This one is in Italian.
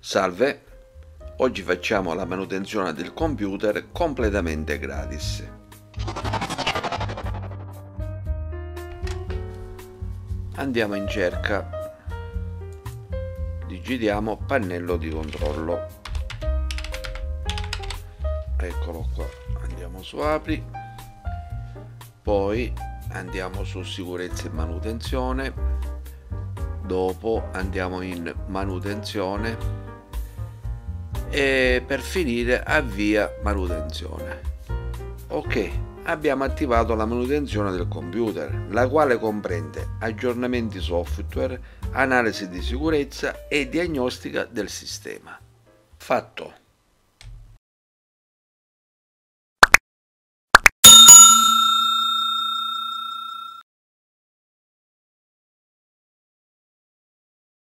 Salve, oggi facciamo la manutenzione del computer completamente gratis. Andiamo in cerca, digitiamo pannello di controllo, eccolo qua, andiamo su apri, poi andiamo su sicurezza e manutenzione, dopo andiamo in manutenzione e per finire avvia manutenzione. Ok, abbiamo attivato la manutenzione del computer, la quale comprende aggiornamenti software, analisi di sicurezza e diagnostica del sistema. Fatto.